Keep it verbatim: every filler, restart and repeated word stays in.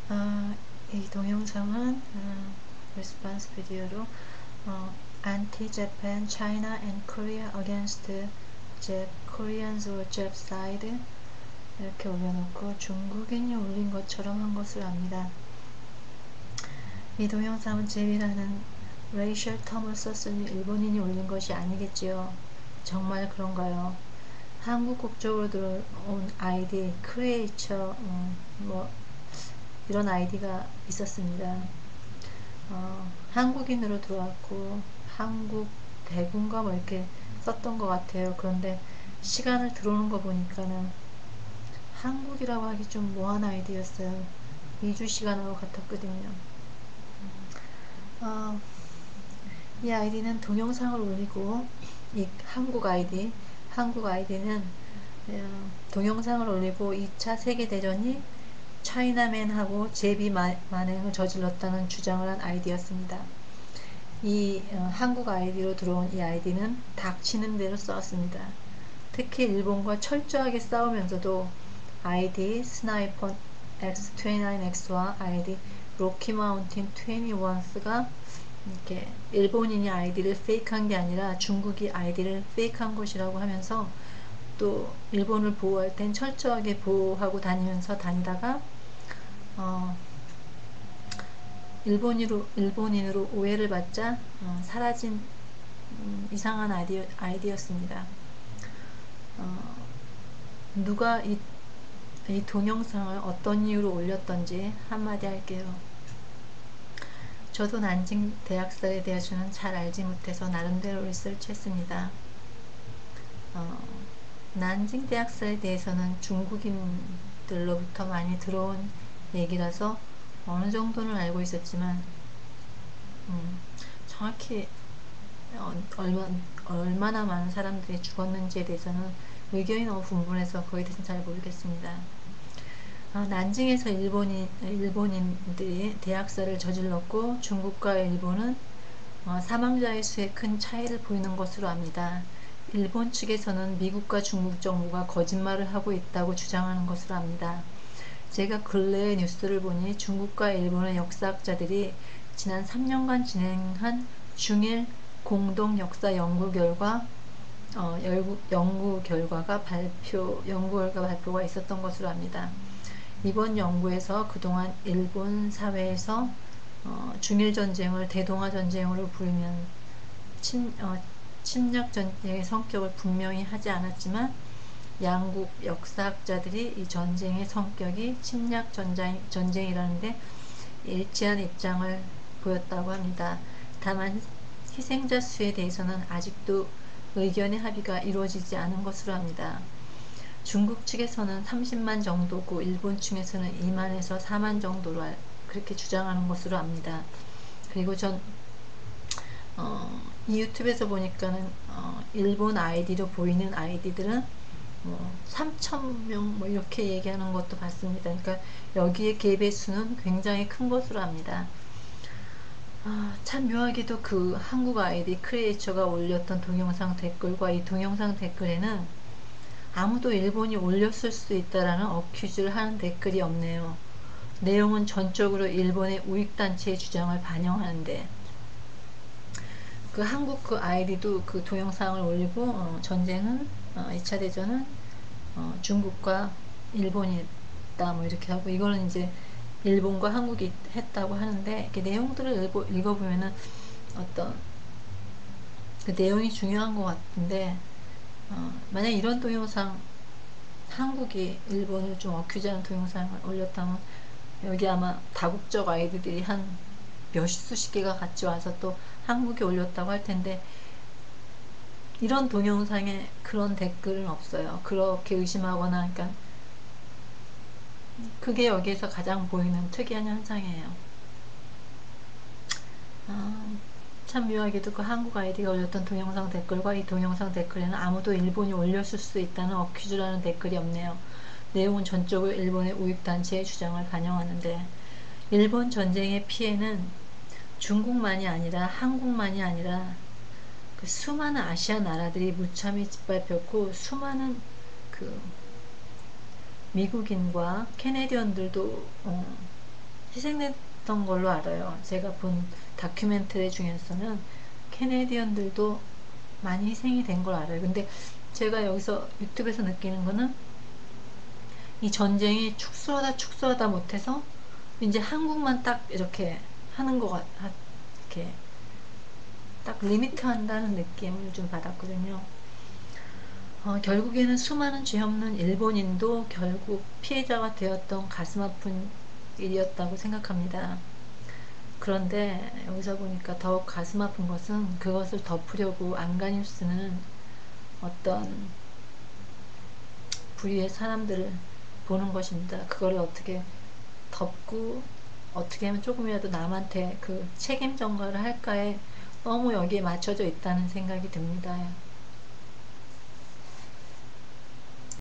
아, 이 동영상은 어, 레스폰스 비디오로 어, Anti-Japan, China and Korea against Jap, Koreans or Jap side 이렇게 올려놓고 중국인이 올린 것처럼 한 것을 압니다. 이 동영상은 제비라는 레이셜 텀을 썼으니 일본인이 올린 것이 아니겠지요. 정말 그런가요? 한국 국적으로 들어온 아이디 크리에이처 음, 뭐 이런 아이디가 있었습니다. 어, 한국인으로 들어왔고 한국 대군가 뭐 이렇게 썼던 것 같아요. 그런데 시간을 들어오는 거 보니까는 한국이라고 하기 좀 뭐한 아이디였어요. 이 주 시간하고 같았거든요. 어, 이 아이디는 동영상을 올리고 이 한국 아이디 한국 아이디는 어, 동영상을 올리고 이 차 세계대전이 차이나맨하고 제비 만행을 저질렀다는 주장을 한 아이디였습니다. 이 어, 한국 아이디로 들어온 이 아이디는 닥치는 대로 싸웠습니다. 특히 일본과 철저하게 싸우면서도 아이디 스나이퍼 엑스 이십구 엑스와 아이디 로키마운틴 이십일가 이렇게 일본인이 아이디를 페이크한 게 아니라 중국이 아이디를 페이크한 것이라고 하면서 또 일본을 보호할 땐 철저하게 보호하고 다니면서 다니다가 어, 일본인으로, 일본인으로 오해를 받자 어, 사라진 음, 이상한 아이디, 아이디였습니다. 어, 누가 이, 이 동영상을 어떤 이유로 올렸던지 한마디 할게요. 저도 난징 대학살에 대해서는 잘 알지 못해서 나름대로 리서치했습니다. 어, 난징 대학살에 대해서는 중국인들로부터 많이 들어온 얘기라서 어느 정도는 알고 있었지만 음, 정확히 어, 얼마, 얼마나 많은 사람들이 죽었는지에 대해서는 의견이 너무 분분해서 거기에 대해서는 잘 모르겠습니다. 어, 난징에서 일본인, 일본인들이 대학살을 저질렀고 중국과 일본은 어, 사망자의 수에 큰 차이를 보이는 것으로 압니다. 일본 측에서는 미국과 중국 정부가 거짓말을 하고 있다고 주장하는 것으로 압니다. 제가 근래의 뉴스를 보니 중국과 일본의 역사학자들이 지난 삼 년간 진행한 중일 공동 역사 연구 결과 어, 연구, 연구 결과가 발표 연구 결과 발표가 있었던 것으로 압니다. 이번 연구에서 그동안 일본 사회에서 어, 중일 전쟁을 대동아 전쟁으로 부르면 침, 어, 침략 전쟁의 성격을 분명히 하지 않았지만 양국 역사학자들이 이 전쟁의 성격이 침략 전쟁, 전쟁이라는데 일치한 입장을 보였다고 합니다. 다만 희생자 수에 대해서는 아직도 의견의 합의가 이루어지지 않은 것으로 합니다. 중국 측에서는 삼십만 정도고 일본 측에서는 이만에서 사만 정도로 그렇게 주장하는 것으로 압니다. 그리고 전 어, 이 유튜브에서 보니까는 어, 일본 아이디로 보이는 아이디들은 뭐 삼천 명 뭐 이렇게 얘기하는 것도 봤습니다. 그러니까 여기에 개배 수는 굉장히 큰 것으로 압니다. 아, 참 묘하게도 그 한국 아이디 크리에이처가 올렸던 동영상 댓글과 이 동영상 댓글에는 아무도 일본이 올렸을 수 있다라는 어큐즈를 하는 댓글이 없네요. 내용은 전적으로 일본의 우익단체의 주장을 반영하는데 그 한국 그 아이디도 그 동영상을 올리고 어, 전쟁은 어, 이 차 대전은 어, 중국과 일본이 있다 뭐 이렇게 하고 이거는 이제 일본과 한국이 했다고 하는데 이렇게 내용들을 읽어, 읽어보면은 어떤 그 내용이 중요한 것 같은데 어, 만약 이런 동영상 한국이 일본을 좀 어큐즈하는 동영상을 올렸다면 여기 아마 다국적 아이들이 한 몇수십 개가 같이 와서 또 한국에 올렸다고 할 텐데 이런 동영상에 그런 댓글은 없어요. 그렇게 의심하거나 그러니까 그게 여기에서 가장 보이는 특이한 현상이에요. 아, 참 묘하게도 그 한국 아이디가 올렸던 동영상 댓글과 이 동영상 댓글에는 아무도 일본이 올렸을 수 있다는 어큐즈라는 댓글이 없네요. 내용은 전적으로 일본의 우익단체의 주장을 반영하는데 일본 전쟁의 피해는 중국만이 아니라 한국만이 아니라 그 수많은 아시아 나라들이 무참히 짓밟혔고 수많은 그 미국인과 캐네디언들도 어, 희생됐던 걸로 알아요. 제가 본 다큐멘터리 중에서는 캐네디언들도 많이 희생이 된 걸 알아요. 근데 제가 여기서 유튜브에서 느끼는 거는 이 전쟁이 축소하다 축소하다 못해서 이제 한국만 딱 이렇게 하는 것 같, 이렇게 딱 리미트 한다는 느낌을 좀 받았거든요. 어, 결국에는 수많은 죄 없는 일본인도 결국 피해자가 되었던 가슴 아픈 일이었다고 생각합니다. 그런데 여기서 보니까 더욱 가슴 아픈 것은 그것을 덮으려고 안간힘 쓰는 어떤 부류의 사람들을 보는 것입니다. 그거를 어떻게 덮고 어떻게 하면 조금이라도 남한테 그 책임 전가를 할까에 너무 여기에 맞춰져 있다는 생각이 듭니다.